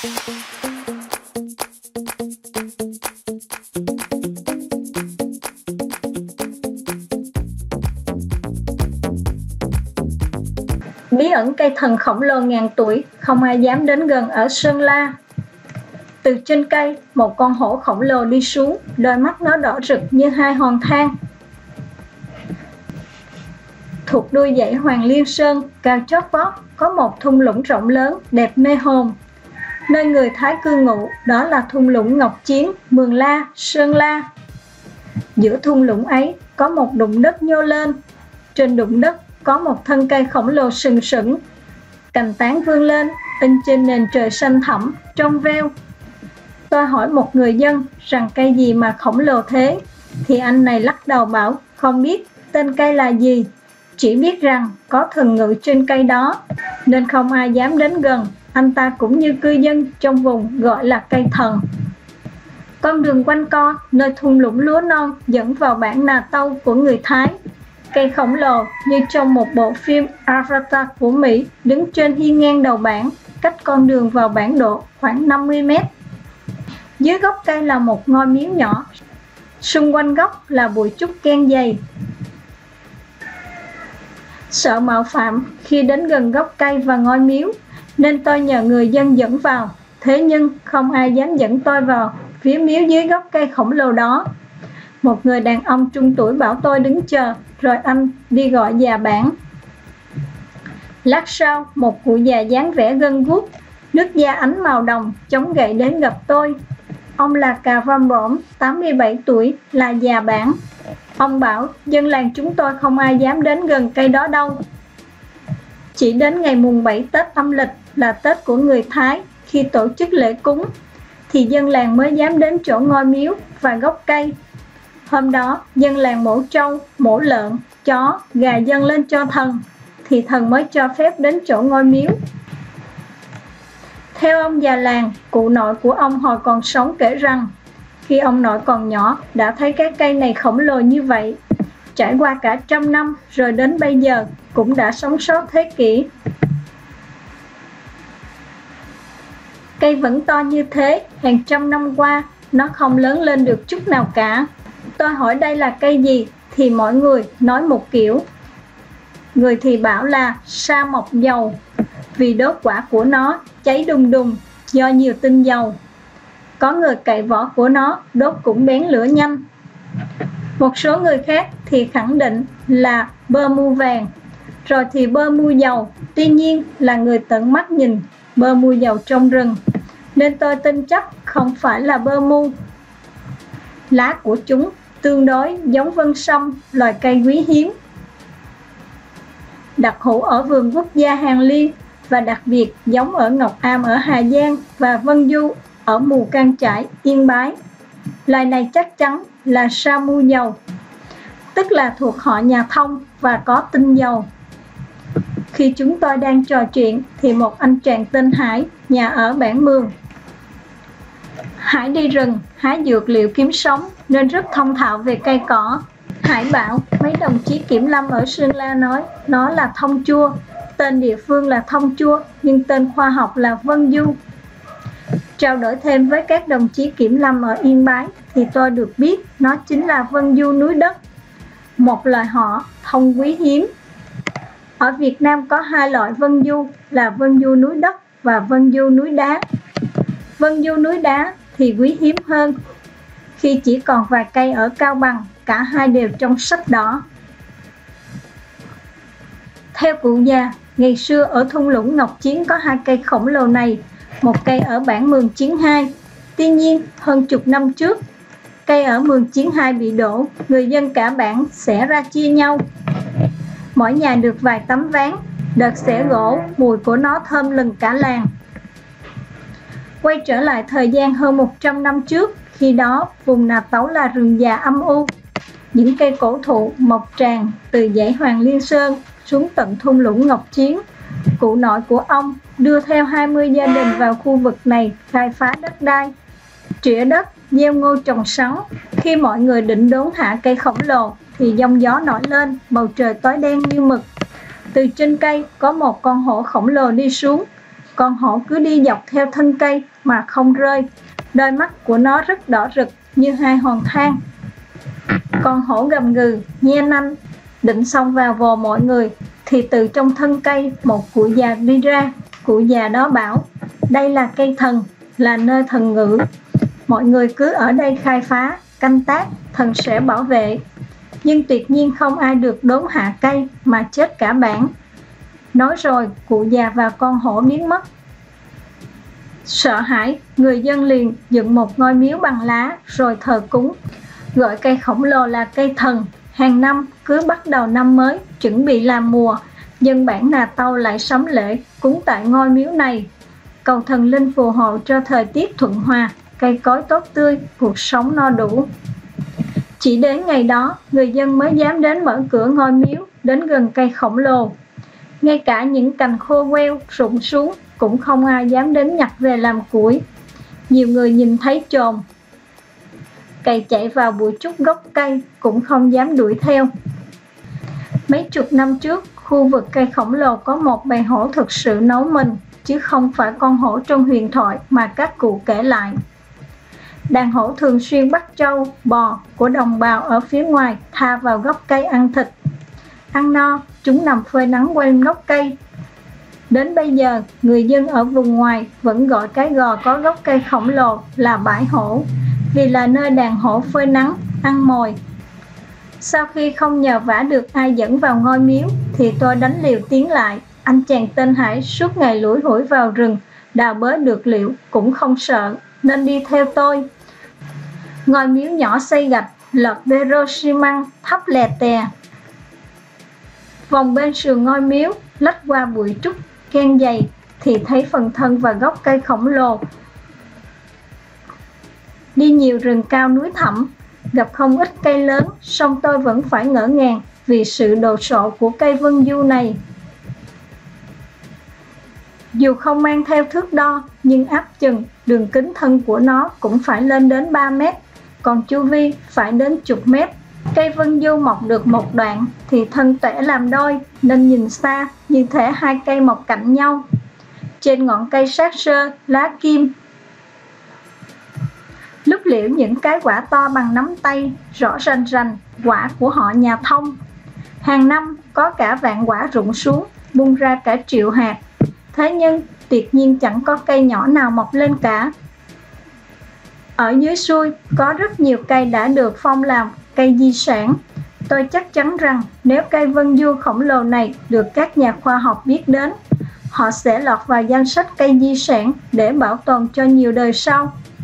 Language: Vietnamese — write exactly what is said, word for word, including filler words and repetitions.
Bí ẩn cây thần khổng lồ ngàn tuổi, không ai dám đến gần ở Sơn La. Từ trên cây, một con hổ khổng lồ đi xuống, đôi mắt nó đỏ rực như hai hòn than. Thuộc đuôi dãy Hoàng Liên Sơn, cao chót vót, có một thung lũng rộng lớn, đẹp mê hồn. Nơi người Thái cư ngụ, đó là thung lũng Ngọc Chiến, Mường La, Sơn La. Giữa thung lũng ấy, có một đụng đất nhô lên. Trên đụng đất, có một thân cây khổng lồ sừng sững, cành tán vươn lên, in trên nền trời xanh thẳm, trong veo. Tôi hỏi một người dân rằng cây gì mà khổng lồ thế, thì anh này lắc đầu bảo không biết tên cây là gì, chỉ biết rằng có thần ngự trên cây đó, nên không ai dám đến gần. Anh ta cũng như cư dân trong vùng gọi là cây thần. Con đường quanh co nơi thung lũng lúa non dẫn vào bản Nà Tâu của người Thái. Cây khổng lồ như trong một bộ phim Avatar của Mỹ đứng trên hiên ngang đầu bản, cách con đường vào bản độ khoảng năm mươi mét. Dưới gốc cây là một ngôi miếu nhỏ, xung quanh gốc là bụi trúc ken dày. Sợ mạo phạm khi đến gần gốc cây và ngôi miếu, nên tôi nhờ người dân dẫn vào. Thế nhưng không ai dám dẫn tôi vào phía miếu dưới gốc cây khổng lồ đó. Một người đàn ông trung tuổi bảo tôi đứng chờ, rồi anh đi gọi già bản. Lát sau, một cụ già dáng vẻ gân guốc, nước da ánh màu đồng, chống gậy đến gặp tôi. Ông là Cà Vam Bỏm, tám mươi bảy tuổi, là già bản. Ông bảo dân làng chúng tôi không ai dám đến gần cây đó đâu. Chỉ đến ngày mùng bảy Tết âm lịch là Tết của người Thái, khi tổ chức lễ cúng, thì dân làng mới dám đến chỗ ngôi miếu và gốc cây. Hôm đó, dân làng mổ trâu, mổ lợn, chó, gà dâng lên cho thần, thì thần mới cho phép đến chỗ ngôi miếu. Theo ông già làng, cụ nội của ông hồi còn sống kể rằng, khi ông nội còn nhỏ đã thấy cái cây này khổng lồ như vậy. Trải qua cả trăm năm rồi đến bây giờ cũng đã sống sót thế kỷ. Cây vẫn to như thế, hàng trăm năm qua, nó không lớn lên được chút nào cả. Tôi hỏi đây là cây gì, thì mọi người nói một kiểu. Người thì bảo là sa mộc dầu, vì đốt quả của nó cháy đùng đùng do nhiều tinh dầu. Có người cậy vỏ của nó đốt cũng bén lửa nhanh. Một số người khác thì khẳng định là bơ mu vàng, rồi thì bơ mu dầu. Tuy nhiên là người tận mắt nhìn bơ mu dầu trong rừng, nên tôi tin chắc không phải là bơ mu. Lá của chúng tương đối giống vân sâm, loài cây quý hiếm, đặc hữu ở vườn quốc gia Hàng Liên, và đặc biệt giống ở Ngọc Am ở Hà Giang và Vân Du ở Mù Cang Chải, Yên Bái. Loài này chắc chắn là sa mu dầu, tức là thuộc họ nhà thông và có tinh dầu. Khi chúng tôi đang trò chuyện thì một anh chàng tên Hải, nhà ở bản Mường. Hải đi rừng hái dược liệu kiếm sống nên rất thông thạo về cây cỏ. Hải bảo mấy đồng chí kiểm lâm ở Sơn La nói nó là thông chua, tên địa phương là thông chua nhưng tên khoa học là Vân Du. Trao đổi thêm với các đồng chí kiểm lâm ở Yên Bái thì tôi được biết nó chính là Vân Du núi đất, một loài họ thông quý hiếm. Ở Việt Nam có hai loại Vân Du là Vân Du núi đất và Vân Du núi đá. Vân Du núi đá thì quý hiếm hơn, khi chỉ còn vài cây ở Cao Bằng, cả hai đều trong sách đỏ. Theo cụ già, ngày xưa ở thung lũng Ngọc Chiến có hai cây khổng lồ này, một cây ở bản Mường Chiến hai. Tuy nhiên, hơn chục năm trước, cây ở Mường Chiến hai bị đổ, người dân cả bản xẻ ra chia nhau. Mỗi nhà được vài tấm ván, đợt xẻ gỗ, mùi của nó thơm lừng cả làng. Quay trở lại thời gian hơn một trăm năm trước, khi đó vùng Nà Tấu là rừng già âm u. Những cây cổ thụ mọc tràn từ dãy Hoàng Liên Sơn xuống tận thung lũng Ngọc Chiến. Cụ nội của ông đưa theo hai mươi gia đình vào khu vực này khai phá đất đai, trĩa đất, gieo ngô trồng sắn. Khi mọi người định đốn hạ cây khổng lồ thì giông gió nổi lên, bầu trời tối đen như mực. Từ trên cây có một con hổ khổng lồ đi xuống. Con hổ cứ đi dọc theo thân cây mà không rơi. Đôi mắt của nó rất đỏ rực như hai hòn than. Con hổ gầm gừ, nhe nanh, định xông vào vồ mọi người, thì từ trong thân cây một cụ già đi ra. Cụ già đó bảo: đây là cây thần, là nơi thần ngự. Mọi người cứ ở đây khai phá, canh tác, thần sẽ bảo vệ. Nhưng tuyệt nhiên không ai được đốn hạ cây mà chết cả bản. Nói rồi, cụ già và con hổ biến mất. Sợ hãi, người dân liền dựng một ngôi miếu bằng lá rồi thờ cúng, gọi cây khổng lồ là cây thần. Hàng năm, cứ bắt đầu năm mới, chuẩn bị làm mùa, dân bản Nà Tâu lại sắm lễ cúng tại ngôi miếu này, cầu thần linh phù hộ cho thời tiết thuận hòa, cây cối tốt tươi, cuộc sống no đủ. Chỉ đến ngày đó, người dân mới dám đến mở cửa ngôi miếu, đến gần cây khổng lồ. Ngay cả những cành khô queo rụng xuống cũng không ai dám đến nhặt về làm củi. Nhiều người nhìn thấy chồn cày chạy vào bụi trúc gốc cây cũng không dám đuổi theo. Mấy chục năm trước, khu vực cây khổng lồ có một bầy hổ thực sự nấu mình, chứ không phải con hổ trong huyền thoại mà các cụ kể lại. Đàn hổ thường xuyên bắt trâu, bò của đồng bào ở phía ngoài tha vào gốc cây ăn thịt. Ăn no, chúng nằm phơi nắng quanh gốc cây. Đến bây giờ, người dân ở vùng ngoài vẫn gọi cái gò có gốc cây khổng lồ là bãi hổ, vì là nơi đàn hổ phơi nắng, ăn mồi. Sau khi không nhờ vả được ai dẫn vào ngôi miếu, thì tôi đánh liều tiến lại. Anh chàng tên Hải suốt ngày lủi hủi vào rừng, đào bới được liệu cũng không sợ, nên đi theo tôi. Ngôi miếu nhỏ xây gạch, lợp bê rô xi măng, thấp lè tè. Vòng bên sườn ngôi miếu, lách qua bụi trúc ken dày, thì thấy phần thân và gốc cây khổng lồ. Đi nhiều rừng cao núi thẳm, gặp không ít cây lớn, song tôi vẫn phải ngỡ ngàng vì sự đồ sộ của cây vân du này. Dù không mang theo thước đo, nhưng áp chừng đường kính thân của nó cũng phải lên đến ba mét, còn chu vi phải đến chục mét. Cây vân du mọc được một đoạn thì thân tẻ làm đôi, nên nhìn xa như thể hai cây mọc cạnh nhau. Trên ngọn cây sát sơ, lá kim lúc liễu những cái quả to bằng nắm tay, rõ rành rành, quả của họ nhà Thông. Hàng năm có cả vạn quả rụng xuống, bung ra cả triệu hạt. Thế nhưng tuyệt nhiên chẳng có cây nhỏ nào mọc lên cả. Ở dưới xuôi có rất nhiều cây đã được phong làm cây di sản. Tôi chắc chắn rằng nếu cây vân du khổng lồ này được các nhà khoa học biết đến, họ sẽ lọt vào danh sách cây di sản để bảo tồn cho nhiều đời sau.